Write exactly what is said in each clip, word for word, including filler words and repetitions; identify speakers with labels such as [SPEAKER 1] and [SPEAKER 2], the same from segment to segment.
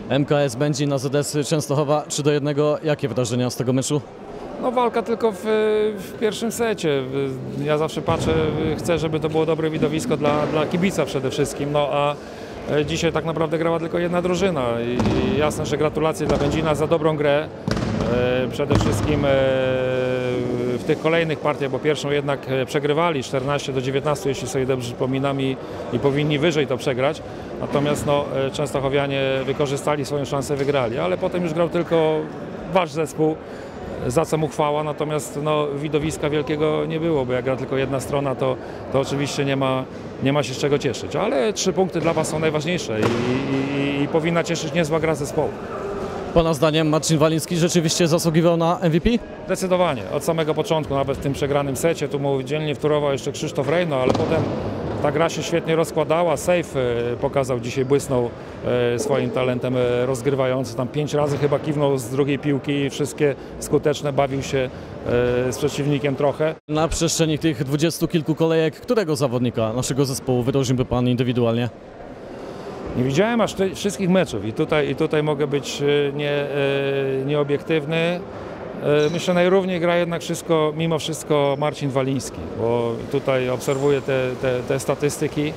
[SPEAKER 1] M K S Będzin, A Z S Częstochowa trzy do jednego. Jakie wrażenia z tego meczu?
[SPEAKER 2] No walka tylko w, w pierwszym secie. Ja zawsze patrzę, chcę, żeby to było dobre widowisko dla, dla kibica przede wszystkim, no a dzisiaj tak naprawdę grała tylko jedna drużyna i, i jasne, że gratulacje dla Będzina za dobrą grę. Przede wszystkim w tych kolejnych partiach, bo pierwszą jednak przegrywali czternaście do dziewiętnastu, jeśli sobie dobrze przypominam, i, i powinni wyżej to przegrać. Natomiast no, Częstochowianie wykorzystali swoją szansę, wygrali, ale potem już grał tylko wasz zespół, za co mu chwała, natomiast no, widowiska wielkiego nie było, bo jak gra tylko jedna strona, to, to oczywiście nie ma, nie ma się z czego cieszyć, ale trzy punkty dla was są najważniejsze i, i, i powinna cieszyć niezła gra zespołu.
[SPEAKER 1] Pana zdaniem Marcin Waliński rzeczywiście zasługiwał na M V P?
[SPEAKER 2] Zdecydowanie, od samego początku, nawet w tym przegranym secie, tu mu dzielnie wtórował jeszcze Krzysztof Rejno, ale potem ta gra się świetnie rozkładała. Sejf pokazał dzisiaj, błysnął swoim talentem rozgrywający. Tam pięć razy chyba kiwnął z drugiej piłki, wszystkie skuteczne, bawił się z przeciwnikiem trochę.
[SPEAKER 1] Na przestrzeni tych dwudziestu kilku kolejek, którego zawodnika naszego zespołu wyróżniłby Pan indywidualnie?
[SPEAKER 2] Nie widziałem aż ty, wszystkich meczów i tutaj, i tutaj mogę być nie, nieobiektywny. Myślę, najrówniej gra jednak wszystko, mimo wszystko Marcin Waliński, bo tutaj obserwuję te, te, te statystyki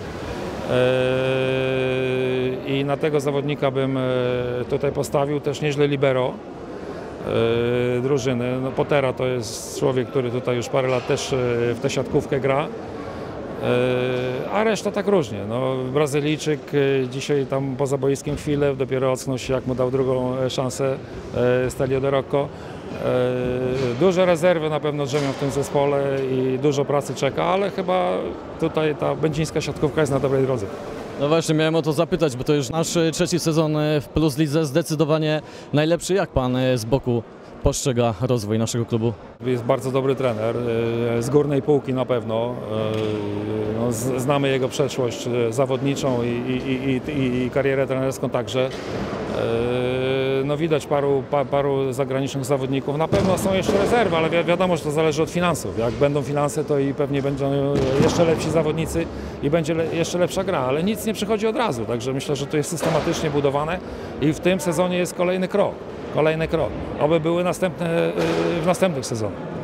[SPEAKER 2] i na tego zawodnika bym tutaj postawił. Też nieźle libero drużyny. No, Potera to jest człowiek, który tutaj już parę lat też w tę siatkówkę gra. A reszta tak różnie. No, Brazylijczyk dzisiaj tam poza boiskiem chwilę, dopiero ocknął się, jak mu dał drugą szansę Stelio de Rocco. Duże rezerwy na pewno drzemią w tym zespole i dużo pracy czeka, ale chyba tutaj ta będzińska siatkówka jest na dobrej drodze.
[SPEAKER 1] No właśnie, miałem o to zapytać, bo to już nasz trzeci sezon w Plus Lidze, zdecydowanie najlepszy. Jak Pan z boku postrzega rozwój naszego klubu?
[SPEAKER 2] Jest bardzo dobry trener, z górnej półki na pewno. No, znamy jego przeszłość zawodniczą i, i, i, i karierę trenerską także. No, widać paru, pa, paru zagranicznych zawodników. Na pewno są jeszcze rezerwy, ale wi wiadomo, że to zależy od finansów. Jak będą finanse, to i pewnie będą jeszcze lepsi zawodnicy i będzie le jeszcze lepsza gra, ale nic nie przychodzi od razu. Także myślę, że to jest systematycznie budowane i w tym sezonie jest kolejny krok. Kolejny krok. Oby były następne w następnych sezonach.